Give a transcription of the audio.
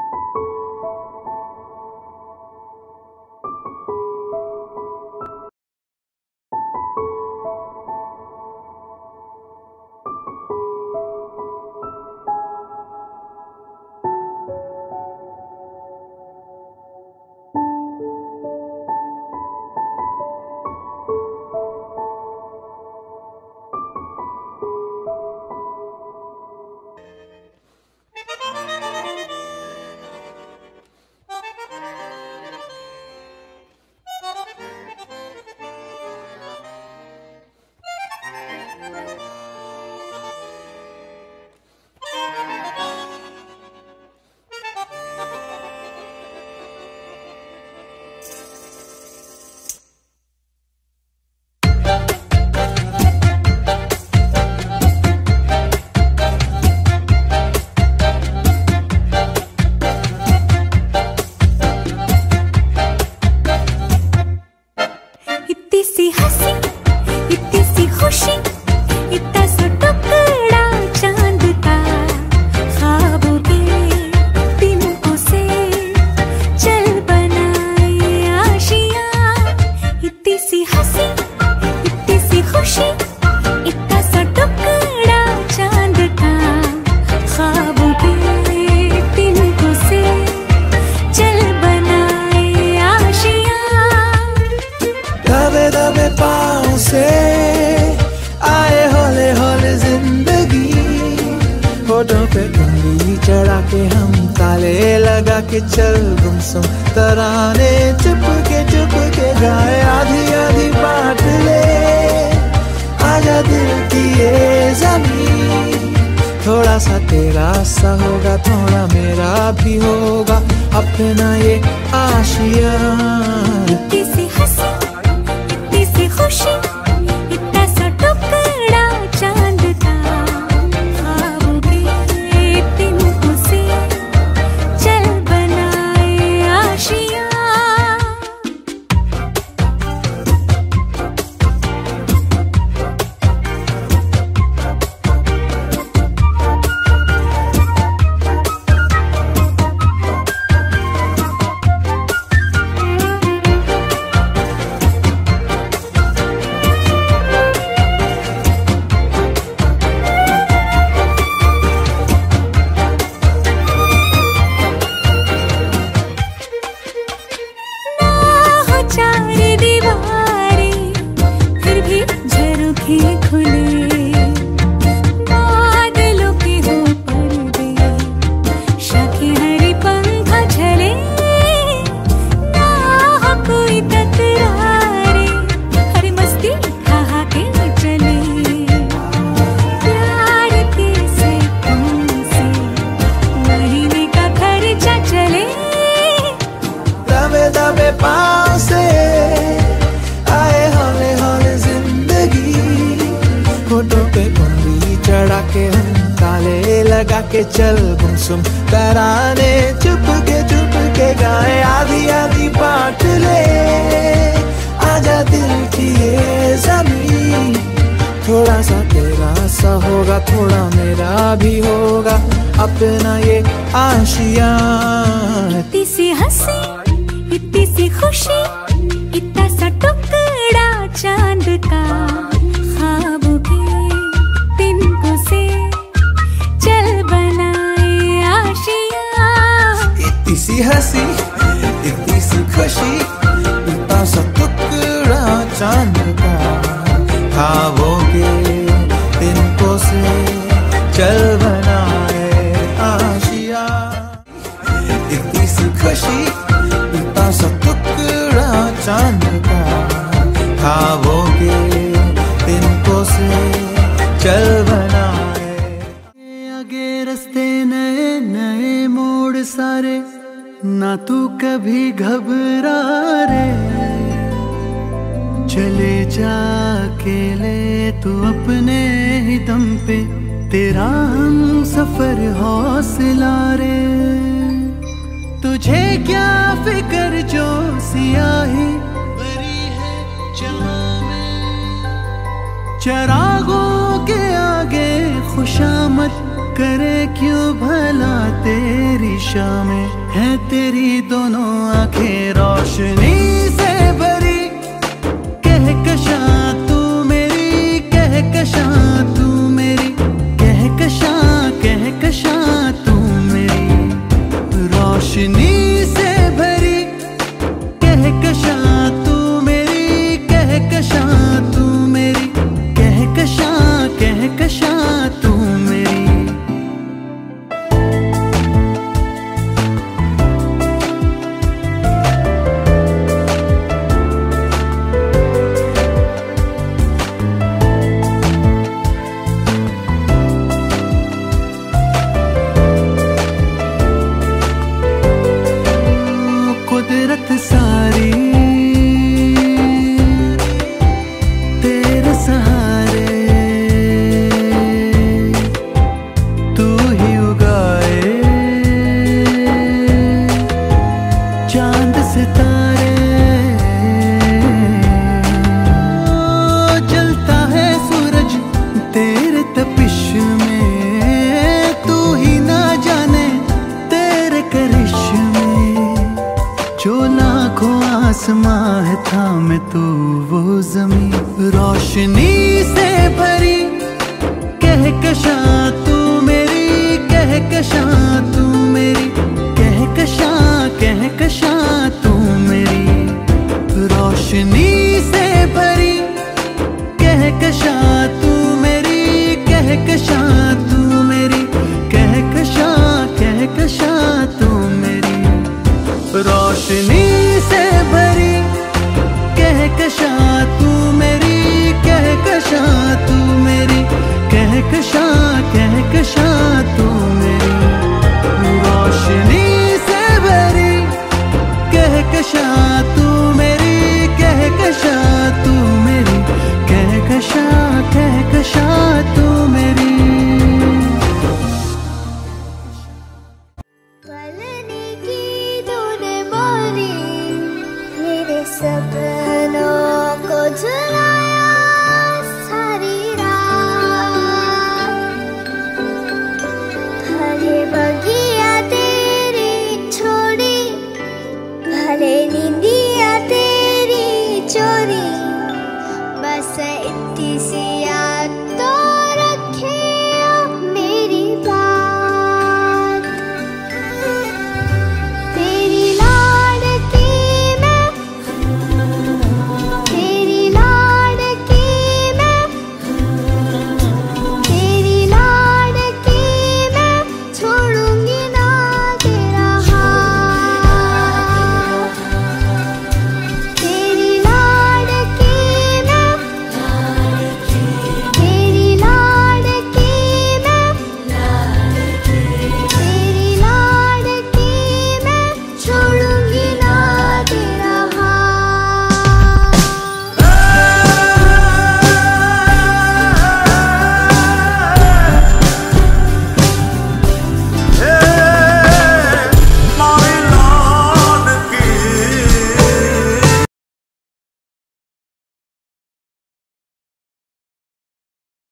होठों पे उंगली चढ़ा के हम ताले लगा के चल गुमसुम तराने चुप के गाए आधी आधी बात ले आजा दिल की ये ज़मीन। थोड़ा सा तेरा सा होगा थोड़ा मेरा भी होगा अपना ये आशिया। इतनी सी हंसी इतनी सी खुशी इतना सा टुकड़ा चांद का ख्वाबों के तिनकों से चल बनाए आशिया। पाँव से आए हौले हौले जिंदगी होठों पे उंगली चढ़ा के हम ताले लगा के चल गुमसुम तराने चुप के गाए आधी आधी बात ले आजा दिल की ये ज़मीन। थोड़ा सा तेरा सा होगा थोड़ा मेरा भी होगा अपना ये आशिया। इतनी सी हंसी इतनी सी खुशी इतना सा टुकड़ा चांद का ख्वाबों के तिनकों से चल बनाए आशिया। इतनी सी हंसी इतनी सी खुशी इतना सा टुकड़ा चांद का ख्वाबों के तिनकों से चल बनाए आशिया। इतनी सी खुशी सा टुकड़ा चांद का ख्वाबों के तिनकों से चल बनाए। आगे रास्ते नए नए मोड़ सारे ना तू कभी घबरा रे चले जा अकेले तू अपने ही दम पे तेरा हम सफर हौसला रे। तुझे क्या फिक्र जो सियाही भरी है जहां में चरागों के आगे खुशामद करे क्यों भला तेरी दिशा में है तेरी दोनों आंखें रोशनी से भरी। कहकशां तू मेरी, कहकशां तू मेरी, कहकशां तू मेरी, रोशनी से भरी। कहकशां तू मेरी, कहकशां तू मेरी, कहकशां तू मेरी। कुदरत सारी तेरे सहारे, तू ही उगाए चांद सितारे। जलता है सूरज तेरे तपिश में, तू ही ना जाने तेरे करिश्मे। जो लाखों आसमां है थामे तू वो ज़मीं, रोशनी